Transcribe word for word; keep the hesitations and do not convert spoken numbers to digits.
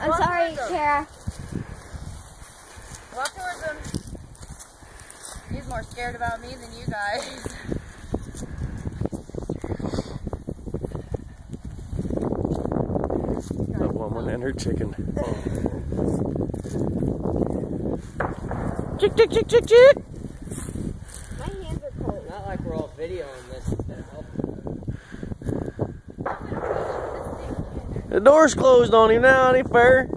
I'm Walk sorry, Kara. Walk towards him. He's more scared about me than you guys. The woman and her chicken. Chick, chick, chick, chick, chick. My hands are cold. Not like we're all videoing this. It's gonna help. The door's closed on him now, ain't it fair?